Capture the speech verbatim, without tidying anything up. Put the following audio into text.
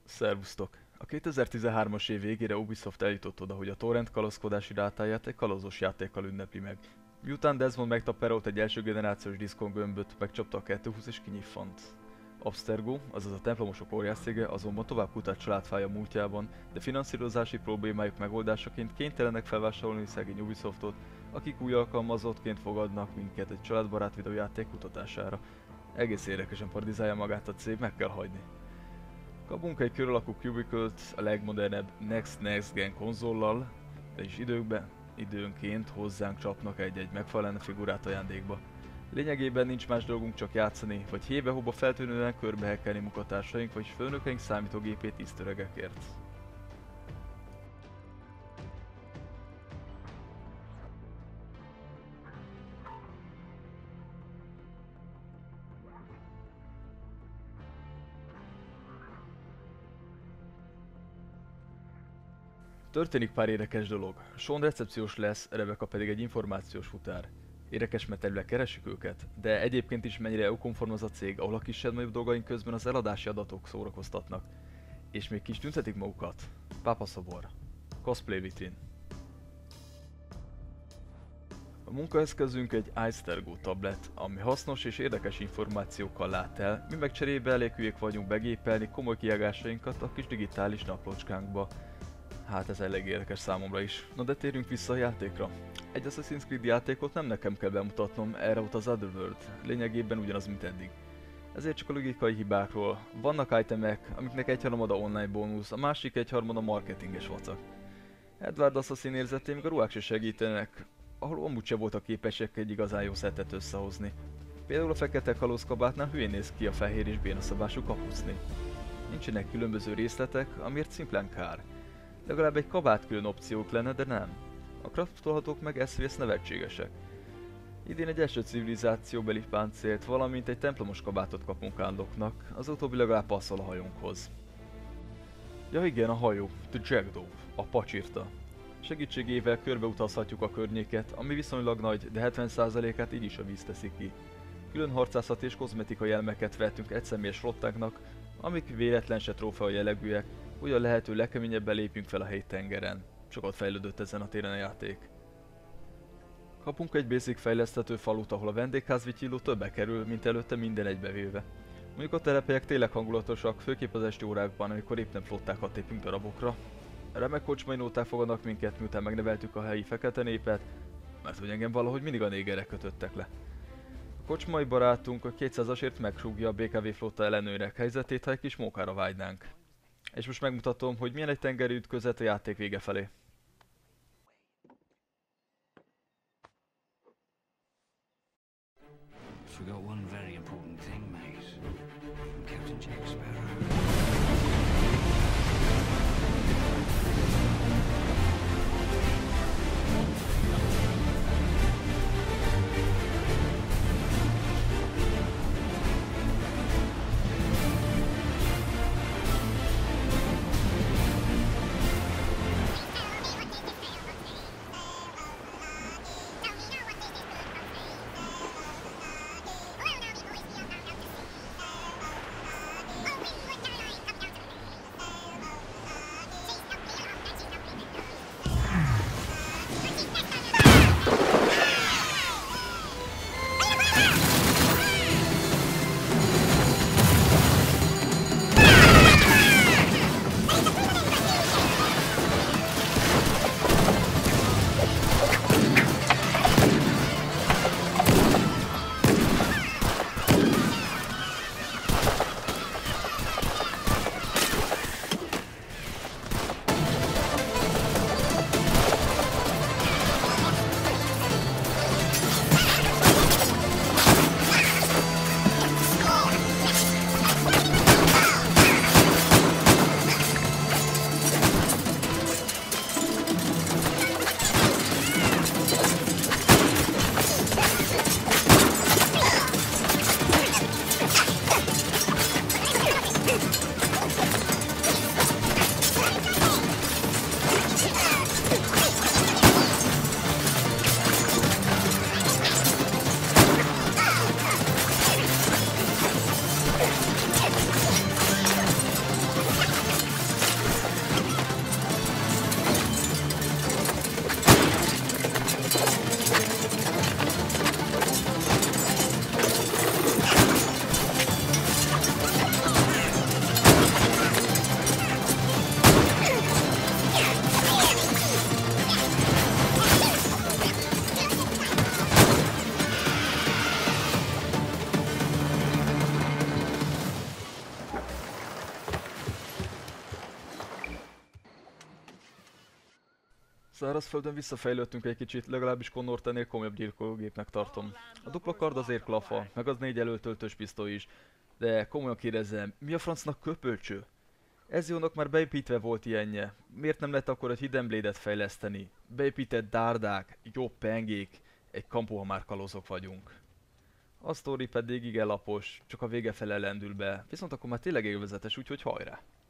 Szervusztok! A kétezer-tizenhármas év végére Ubisoft eljutott oda, hogy a torrent kalózkodási rátáját egy kalózos játékkal ünnepli meg. Miután Desmond megtaperolt egy első generációs diszkon gömböt, megcsapta a kettőhúsz és kinyiffant. Abstergo, azaz a templomosok óriászcége azonban tovább kutat családfája múltjában, de finanszírozási problémájuk megoldásaként kénytelenek felvásárolni szegény Ubisoftot, akik új alkalmazottként fogadnak minket egy családbarát videójáték kutatására. Egész érdekesen parodizálja magát a cég, meg kell hagyni. Kapunk egy kör alakú Cubicle-t a legmodernebb Next Next Gen konzollal, de is időkben, időnként hozzánk csapnak egy-egy megfelelő figurát ajándékba. Lényegében nincs más dolgunk, csak játszani, vagy hébe-hóba feltűnően körbehekkelni munkatársaink vagy főnökeink számítógépét easter-egekért. Történik pár érdekes dolog. Sean recepciós lesz, Rebecca pedig egy információs futár. Érdekes, mert elvileg keresik őket, de egyébként is mennyire E U-konform az a cég, ahol a kisebb-nagyobb dolgaink közben az eladási adatok szórakoztatnak. És még kis tüntetik magukat. Pápaszobor. Cosplay vitrin. A munkaeszközünk egy iStergo tablet, ami hasznos és érdekes információkkal lát el, mi meg cserébe elég hülyék vagyunk begépelni komoly kiágásainkat a kis digitális naplócskánkba. Hát ez elég érdekes számomra is. Na de térjünk vissza a játékra. Egy Assassin's Creed játékot nem nekem kell bemutatnom, erre ott az Otherworld, lényegében ugyanaz, mint eddig. Ezért csak a logikai hibákról. Vannak itemek, amiknek egyharmada online bónusz, a másik egyharmada marketinges vacak. Edward Assassin érzetén még a ruhák se segítenek, ahol amúgy se voltak képesek egy igazán jó szettet összehozni. Például a fekete kalózkabátnál hülyén néz ki a fehér és bénaszabású kapucni. Nincsenek különböző részletek, amiért szimplán kár. Legalább egy kabát külön opciók lenne, de nem. A craftolhatók meg eszvész nevetségesek. Idén egy első civilizációbeli páncélt, valamint egy templomos kabátot kapunk álloknak, az utóbbi legalább passzol a hajónkhoz. Ja igen, a hajó, The Jackdaw, a pacsirta. Segítségével körbeutazhatjuk a környéket, ami viszonylag nagy, de hetven százalékát így is a víz teszi ki. Külön harcászat és kozmetikai elmeket vettünk egyszemélyes flottáknak, amik véletlen se trófea jellegűek, hogy a lehető legkeményebben lépjünk fel a helyi tengeren. Sokat fejlődött ezen a téren a játék. Kapunk egy basic fejleszthető falut, ahol a vendégházvityilló többe kerül, mint előtte minden egybevéve. Mondjuk a telephelyek tényleg hangulatosak, főképp az esti órákban, amikor épp nem flottákat tépünk darabokra. Remek kocsmai nóták fogadnak minket, miután megneveltük a helyi fekete népet, mert hogy engem valahogy mindig a négerek kötöttek le. A kocsmai barátunk a kétszázasért megsúgja a bé ká vé flotta ellenőrek helyzetét, ha egy kis mókára vágynánk. És most megmutatom, hogy milyen egy tengeri ütközet a játék vége felé. Forgot one very important thing, mate. I'm Captain Jack Sparrow. Szárazföldön visszafejlődtünk egy kicsit, legalábbis Connort ennél komolyabb gyilkológépnek tartom. A dupla kard azért klafa, meg az négy előtöltős pisztoly is. De komolyan kérdezem, mi a francnak köpölcső? Ezionak már beépítve volt ilyenje. Miért nem lett akkor egy Hidden Blade-et fejleszteni? Beépített dárdák, jobb pengék, egy kampó, ha már kalózok vagyunk. A sztori pedig igen lapos, csak a vége fele lendül be, viszont akkor már tényleg élvezetes, úgyhogy hajrá!